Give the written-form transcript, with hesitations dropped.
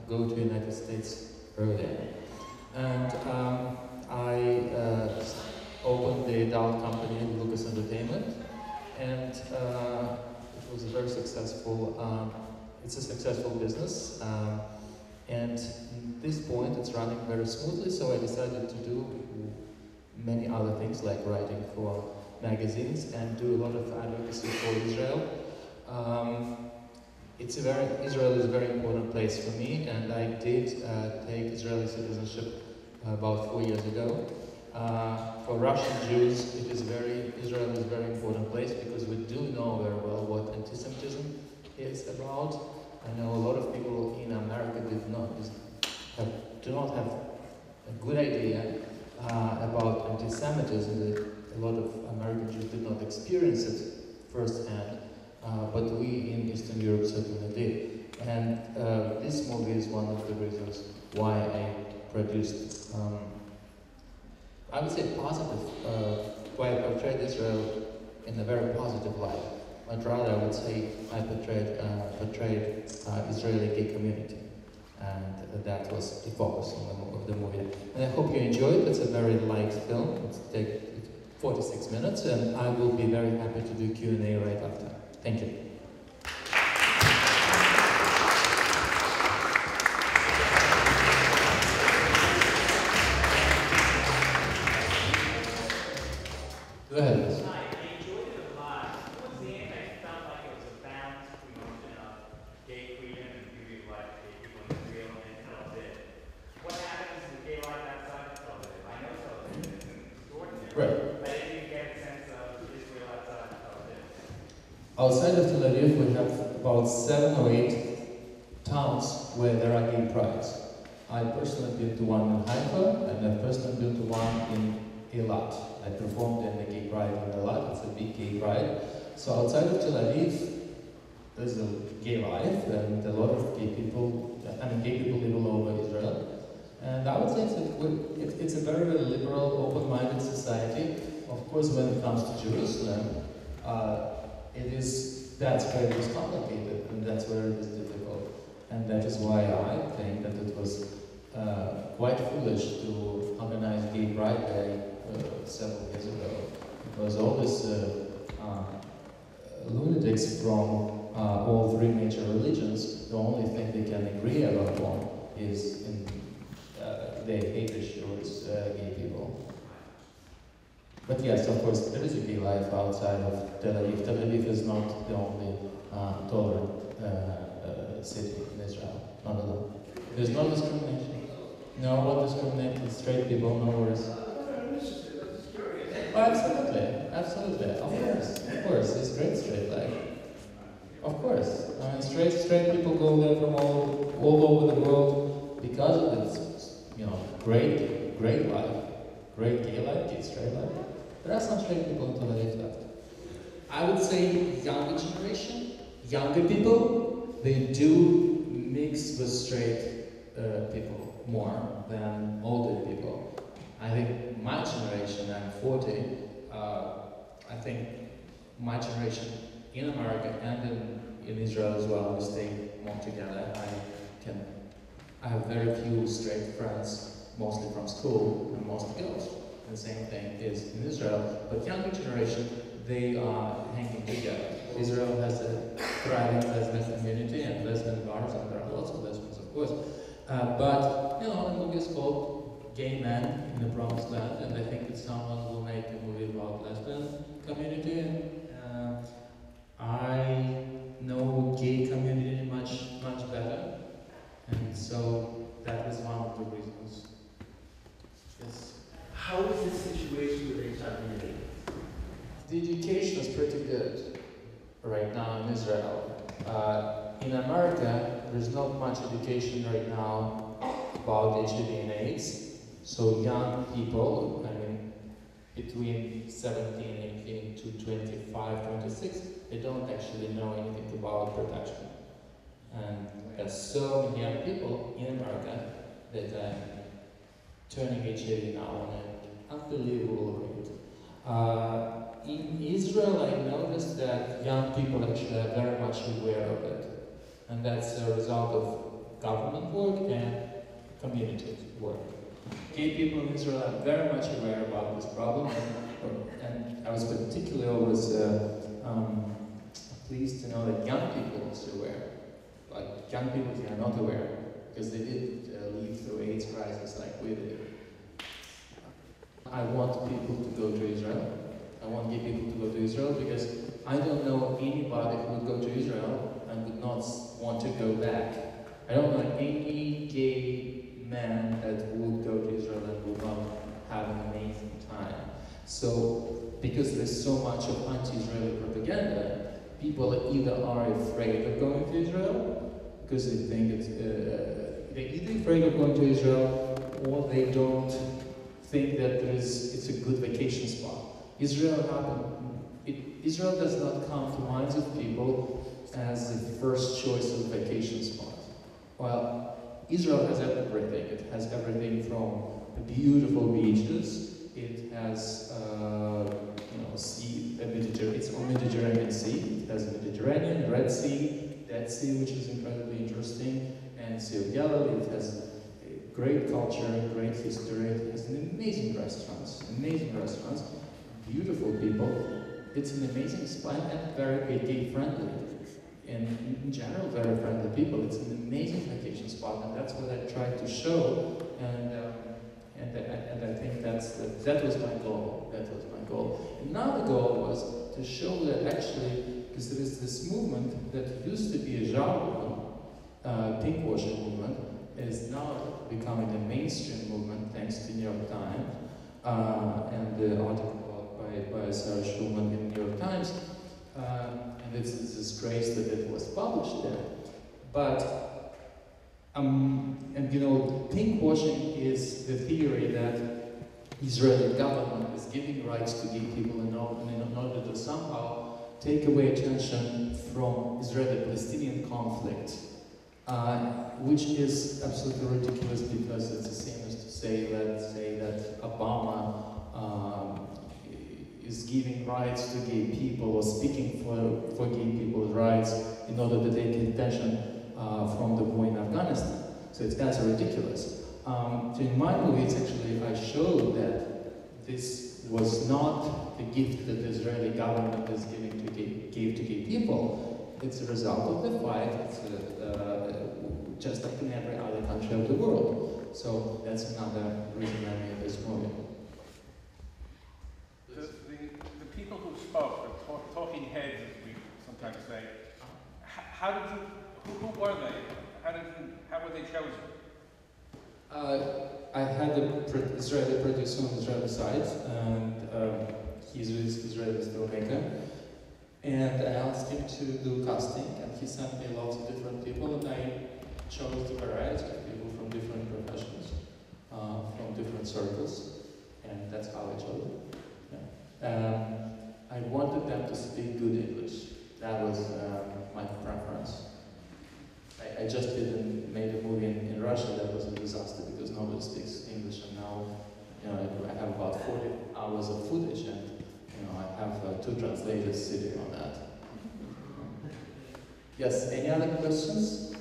go to the United States earlier. And I opened the adult company, Lucas Entertainment, and it was a very successful, it's a successful business. And at this point it's running very smoothly, so I decided to do many other things like writing for magazines and do a lot of advocacy for Israel. Israel is a very important place for me, and I did take Israeli citizenship about 4 years ago. For Russian Jews, Israel is a very important place because we do know very well what anti-Semitism is about. I know a lot of people in America do not have a good idea about anti-Semitism. A lot of American Jews did not experience it firsthand, but we in Eastern Europe certainly did. And this movie is one of the reasons why I produced, I would say positive, why I portrayed Israel in a very positive light. But rather, I would say I portrayed Israeli gay community, and that was the focus of the movie. And I hope you enjoyed it. It's a very light film. It's 46 minutes, and I will be very happy to do Q&A right after. Thank you. Go ahead. Outside of Tel Aviv, we have about 7 or 8 towns where there are gay prides. I personally been to one in Haifa, and I've personally been to one in Eilat. I performed in the gay pride in Eilat. It's a big gay pride. So outside of Tel Aviv, there's a gay life, and a lot of gay people live all over Israel. And I would say it's a very liberal, open-minded society. Of course, when it comes to Jerusalem, that's where it is complicated, and that's where it is difficult. And that is why I think that it was quite foolish to organize Gay Pride Day several years ago, because all these lunatics from all 3 major religions, the only thing they can agree about one is they hate towards gay people. But yes, of course, there is a gay life outside of Tel Aviv. Tel Aviv is not the only tolerant city in Israel, not at all. There's no discrimination. No one discriminates straight people, no worries. Oh, absolutely, of course, it's great straight life. Of course, I mean, straight people go there from all over the world because of this, great life, great gay life, gay straight life. There are some straight people in Tel Aviv left. I would say younger generation, younger people, they do mix with straight people more than older people. I think my generation, I'm 40, I think my generation in America and in Israel as well, we stay more together. I have very few straight friends, mostly from school, and mostly girls. The same thing is in Israel, but younger generation, they are hanging together. Israel has a thriving lesbian community and lesbian bars, and there are lots of lesbians, of course. But, the movie is called Gay Men in the Promised Land, and I think that someone will make a movie about lesbian community. I know gay community much better, and so that was one of the reasons. Yes. How is the situation with HIV? The education is pretty good right now in Israel. In America, there's not much education right now about HIV and AIDS. So young people, between 17, 18 to 25, 26, they don't actually know anything about protection. And there's so many young people in America that are turning HIV now on an unbelievable rate. In Israel, I noticed that young people actually are very much aware of it. And that's a result of government work and community work. Gay people in Israel are very much aware about this problem, and I was particularly always pleased to know that young people are still aware. Like young people here are not aware because they didn't live through AIDS crisis like we did. I want people to go to Israel. I want gay people to go to Israel because I don't know anybody who would go to Israel and would not want to go back. I don't know any gay man that would go to Israel and would not have an amazing time. So, because there's so much of anti-Israeli propaganda, people either are afraid of going to Israel because they think they're either afraid of going to Israel or they don't think that it's a good vacation spot. Israel does not come to minds of people as the first choice of vacation spot. Well, Israel has everything. It has everything from the beautiful beaches. It has, sea, it's a Mediterranean Sea. It has a Mediterranean, Red Sea, Dead Sea, which is incredibly interesting, and Sea of Galilee. It has great culture, great history. It has amazing restaurants, beautiful people. It's an amazing spot and very gay-friendly. And in general, very friendly people. It's an amazing vacation spot, and that's what I tried to show. And I think that was my goal. That was my goal. Another goal was to show that actually, because there is this movement that used to be a genre, pinkwashing movement, is now becoming a mainstream movement thanks to New York Times and the article by Sarah Schulman in New York Times. And it's a disgrace that it was published there. But pinkwashing is the theory that Israeli government is giving rights to gay people in order to somehow take away attention from Israeli-Palestinian conflict, which is absolutely ridiculous because it's the same as to say that Obama is giving rights to gay people or speaking for gay people's rights in order to take attention from the war in Afghanistan. So it's as ridiculous. So in my movie, it's actually, I showed that this was not the gift that the Israeli government is gave to gay people. It's a result of the fight. It's just like in every other country of the world. So that's another reason I made this movie. The people who spoke, the talking heads, as we sometimes say, who were they? How were they chosen? I had an Israeli producer on the Israeli side, and he's an Israeli filmmaker. And I asked him to do casting, and he sent me lots of different people, and I chose a variety of people from different professions, from different circles, and that's how I chose it. Yeah. I wanted them to speak good English. That was my preference. I just made a movie in Russia that was a disaster because nobody speaks English, and now I have about 40 hours of footage, and I have 2 translators sitting on that. Yes, any other questions?